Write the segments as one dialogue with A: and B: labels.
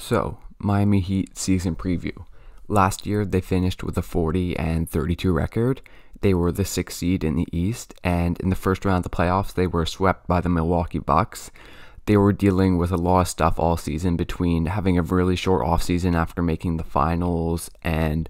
A: So, Miami Heat season preview. Last year, they finished with a 40-32 record. They were the 6th seed in the East, and in the first round of the playoffs, they were swept by the Milwaukee Bucks. They were dealing with a lot of stuff all season, between having a really short offseason after making the finals and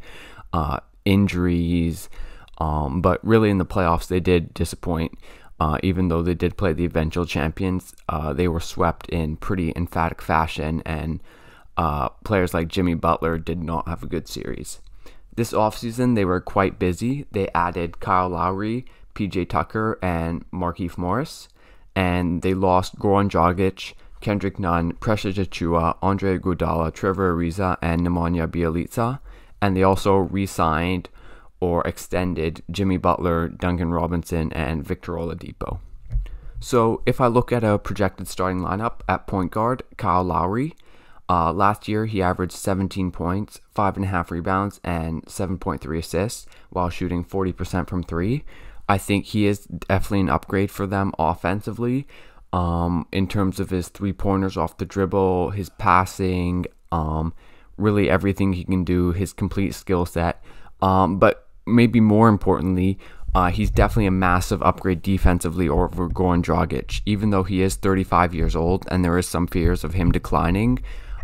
A: injuries. But really in the playoffs, they did disappoint. Even though they did play the eventual champions, they were swept in pretty emphatic fashion, and players like Jimmy Butler did not have a good series. This offseason, they were quite busy. They added Kyle Lowry, PJ Tucker, and Markieff Morris, and they lost Goran Dragic, Kendrick Nunn, Precious Achiuwa, Andre Iguodala, Trevor Ariza, and Nemanja Bjelica, and they also re-signed or extended Jimmy Butler, Duncan Robinson, and Victor Oladipo. So if I look at a projected starting lineup at point guard, Kyle Lowry, last year he averaged 17 points, 5.5 rebounds, and 7.3 assists while shooting 40% from 3. I think he is definitely an upgrade for them offensively, in terms of his three-pointers off the dribble, his passing, really everything he can do, his complete skill set. But maybe more importantly, he's definitely a massive upgrade defensively over Goran Dragic. Even though he is 35 years old and there is some fears of him declining,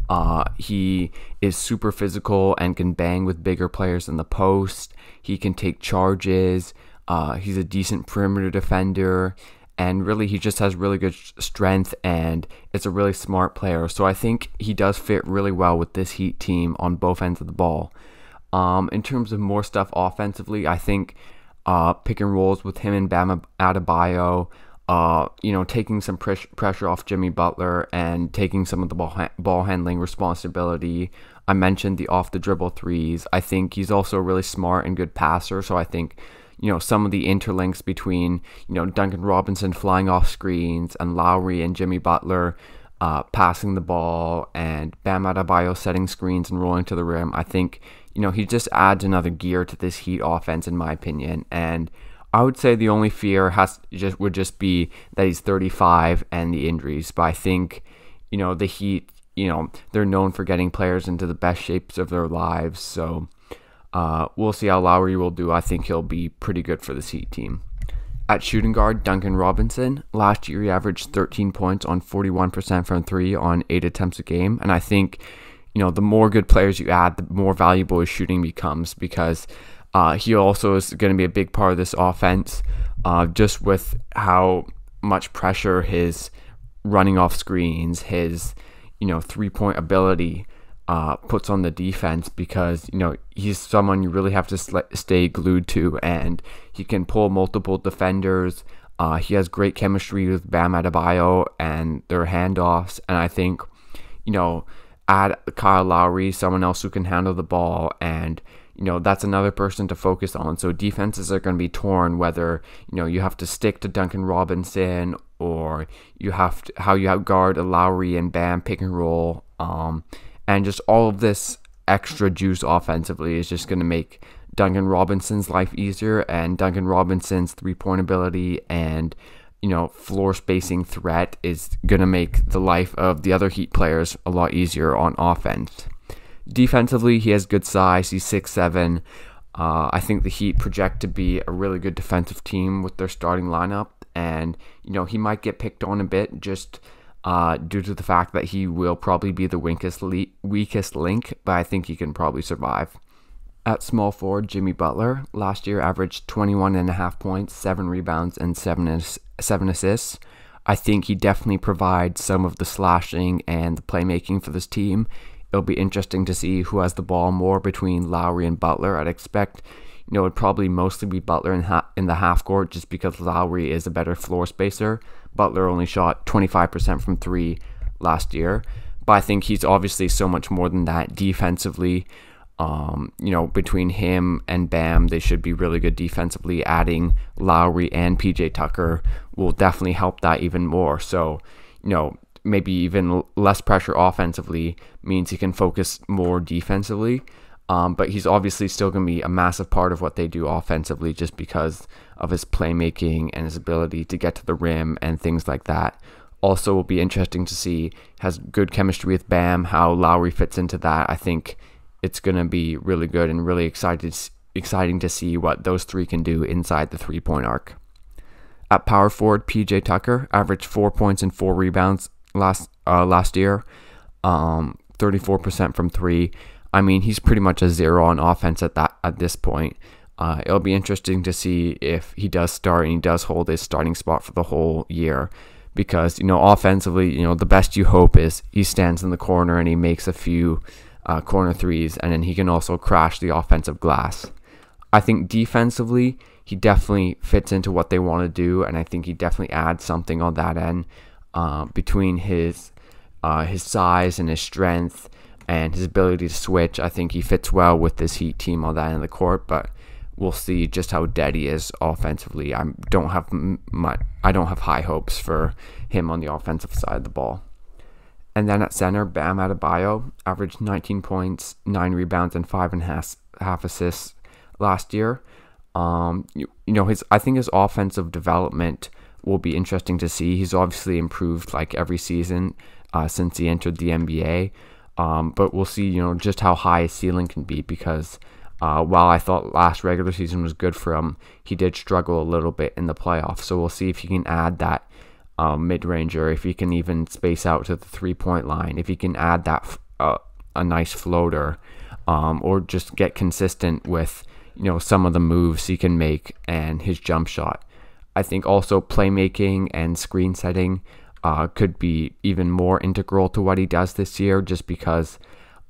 A: he is super physical and can bang with bigger players in the post. He can take charges. He's a decent perimeter defender, and really he just has really good strength, and it's a really smart player. So I think he does fit really well with this Heat team on both ends of the ball. In terms of more stuff offensively, I think pick and rolls with him and Bam Adebayo, taking some pressure off Jimmy Butler and taking some of the ball handling responsibility. I mentioned the off the dribble threes. I think he's also a really smart and good passer. So I think, some of the interlinks between, Duncan Robinson flying off screens and Lowry and Jimmy Butler passing the ball, and Bam Adebayo setting screens and rolling to the rim. I think, he just adds another gear to this Heat offense, in my opinion. And I would say the only fear would just be that he's 35 and the injuries. But I think, the Heat, they're known for getting players into the best shapes of their lives. So we'll see how Lowry will do. I think he'll be pretty good for this Heat team. At shooting guard, Duncan Robinson. Last year, he averaged 13 points on 41% from 3 on 8 attempts a game. And I think, the more good players you add, the more valuable his shooting becomes, because he also is going to be a big part of this offense, just with how much pressure his running off screens, his, three-point ability puts on the defense, because, he's someone you really have to stay glued to, and he can pull multiple defenders. He has great chemistry with Bam Adebayo and their handoffs, and I think, add Kyle Lowry, someone else who can handle the ball, and that's another person to focus on. So defenses are going to be torn whether you have to stick to Duncan Robinson, or how you guard a Lowry and Bam pick and roll, and just all of this extra juice offensively is just going to make Duncan Robinson's life easier, and Duncan Robinson's three-point ability and floor spacing threat is going to make the life of the other Heat players a lot easier on offense. Defensively, he has good size. He's 6'7". I think the Heat project to be a really good defensive team with their starting lineup, and he might get picked on a bit just due to the fact that he will probably be the weakest link, but I think he can probably survive. At small forward, Jimmy Butler last year averaged 21.5 points, 7 rebounds, and 7 assists. I think he definitely provides some of the slashing and the playmaking for this team. It'll be interesting to see who has the ball more between Lowry and Butler. I'd expect, it'd probably mostly be Butler in the half court, just because Lowry is a better floor spacer. Butler only shot 25% from 3 last year, but I think he's obviously so much more than that defensively. Between him and Bam, they should be really good defensively. Adding Lowry and PJ Tucker will definitely help that even more. So, maybe even less pressure offensively means he can focus more defensively. But he's obviously still going to be a massive part of what they do offensively, just because of his playmaking and his ability to get to the rim and things like that. also will be interesting to see. Has good chemistry with Bam, how Lowry fits into that. I think it's going to be really good and really exciting to see what those three can do inside the 3-point arc. At power forward, PJ Tucker averaged 4 points and 4 rebounds last year, 34% from three. I mean, he's pretty much a zero on offense at this point. It'll be interesting to see if he does start and he does hold his starting spot for the whole year, because offensively, the best you hope is he stands in the corner and he makes a few corner threes, and then he can also crash the offensive glass. I think defensively, he definitely fits into what they want to do, and I think he definitely adds something on that end between his size and his strength and his ability to switch. I think he fits well with this Heat team on that end of the court, but we'll see just how dead he is offensively. I don't have high hopes for him on the offensive side of the ball. And then at center, Bam Adebayo averaged 19 points, 9 rebounds, and 5.5 assists last year. I think his offensive development will be interesting to see. He's obviously improved like every season since he entered the NBA. But we'll see, just how high his ceiling can be, because while I thought last regular season was good for him, he did struggle a little bit in the playoffs. So we'll see if he can add that mid-ranger, if he can even space out to the 3-point line, if he can add that a nice floater, or just get consistent with some of the moves he can make and his jump shot. I think also playmaking and screen setting could be even more integral to what he does this year, just because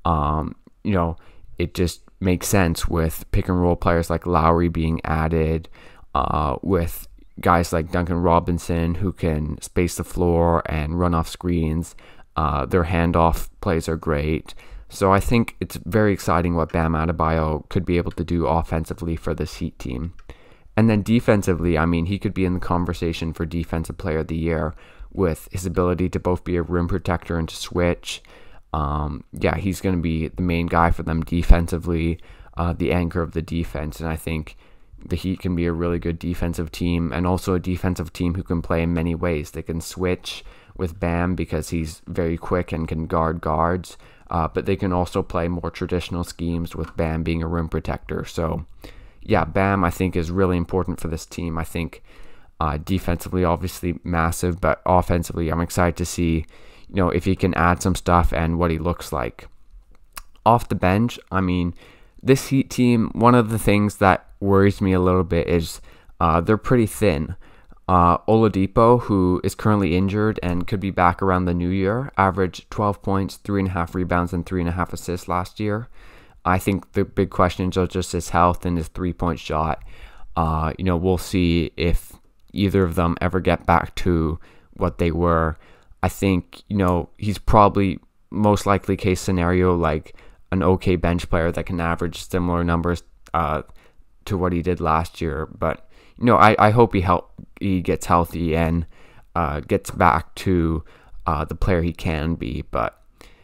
A: it just makes sense with pick and roll players like Lowry being added, with guys like Duncan Robinson who can space the floor and run off screens. Their handoff plays are great. So I think it's very exciting what Bam Adebayo could be able to do offensively for this Heat team. And then defensively, I mean, he could be in the conversation for Defensive Player of the Year with his ability to both be a rim protector and to switch. He's going to be the main guy for them defensively, the anchor of the defense. And I think the Heat can be a really good defensive team, and also a defensive team who can play in many ways. They can switch with Bam because he's very quick and can guard guards, but they can also play more traditional schemes with Bam being a rim protector. So yeah, Bam I think is really important for this team. I think defensively obviously massive, but offensively I'm excited to see if he can add some stuff and what he looks like. Off the bench, I mean, this Heat team, one of the things that worries me a little bit is they're pretty thin. Oladipo, who is currently injured and could be back around the new year, averaged 12 points, 3.5 rebounds, and 3.5 assists last year. I think the big questions are just his health and his 3-point shot. We'll see if either of them ever get back to what they were. I think, he's probably most likely case scenario like an okay bench player that can average similar numbers to what he did last year. But, I hope he gets healthy and gets back to the player he can be. But,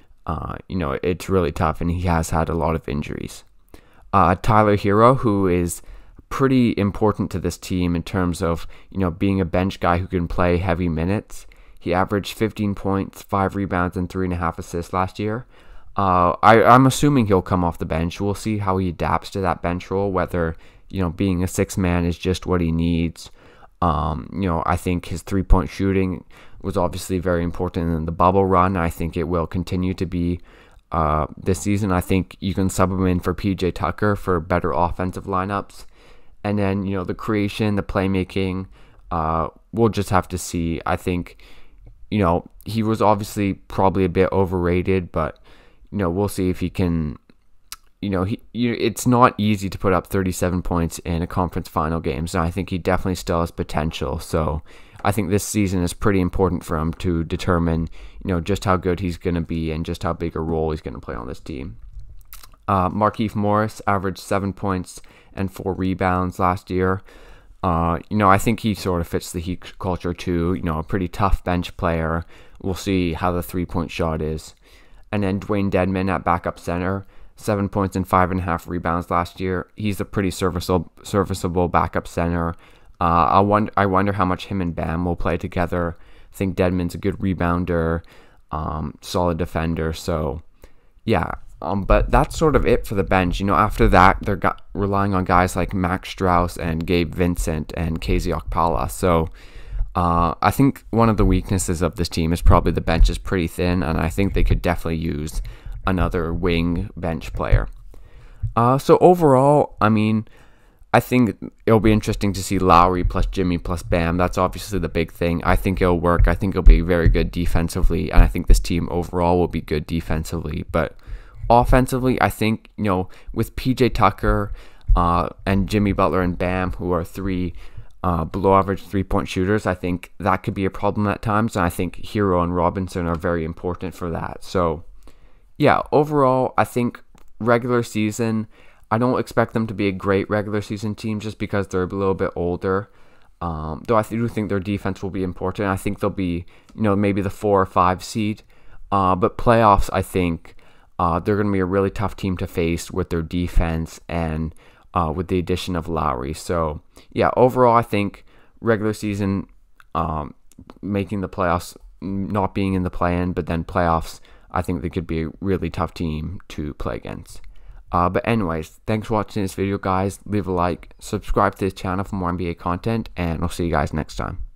A: it's really tough, and he has had a lot of injuries. Tyler Hero, who is pretty important to this team in terms of, being a bench guy who can play heavy minutes. He averaged 15 points, 5 rebounds, and 3.5 assists last year. I'm assuming he'll come off the bench. We'll see how he adapts to that bench role, whether, being a 6-man is just what he needs. I think his 3-point shooting was obviously very important in the bubble run. I think it will continue to be this season. I think you can sub him in for PJ Tucker for better offensive lineups. And then, the creation, the playmaking, we'll just have to see. I think, he was obviously probably a bit overrated, but, we'll see if he can, it's not easy to put up 37 points in a conference final game. So I think he definitely still has potential. So I think this season is pretty important for him to determine, just how good he's going to be and just how big a role he's going to play on this team. Markieff Morris averaged 7 points and 4 rebounds last year. I think he sort of fits the Heat culture too. A pretty tough bench player. We'll see how the 3-point shot is. And then Dwayne Dedmon at backup center, 7 points and 5.5 rebounds last year. He's a pretty serviceable backup center. I wonder how much him and Bam will play together I think Dedmon's a good rebounder, solid defender. So yeah, but that's sort of it for the bench. After that, they're relying on guys like Max Strauss and Gabe Vincent and KZ Okpala. So I think one of the weaknesses of this team is probably the bench is pretty thin, and I think they could definitely use another wing bench player. So overall, I mean, I think it'll be interesting to see Lowry plus Jimmy plus Bam. That's obviously the big thing. I think it'll work. I think it'll be very good defensively, and I think this team overall will be good defensively. But offensively, I think, with PJ Tucker and Jimmy Butler and Bam, who are three below average 3-point shooters, I think that could be a problem at times. And I think Hero and Robinson are very important for that. So yeah, overall, I think regular season, I don't expect them to be a great regular season team just because they're a little bit older. Though I do think their defense will be important. I think they'll be, maybe the 4 or 5 seed. But playoffs, I think they're going to be a really tough team to face with their defense and with the addition of Lowry. So yeah, overall, I think regular season making the playoffs, not being in the play-in, but then playoffs, I think they could be a really tough team to play against. But anyways, thanks for watching this video, guys. Leave a like, subscribe to this channel for more NBA content, and I'll see you guys next time.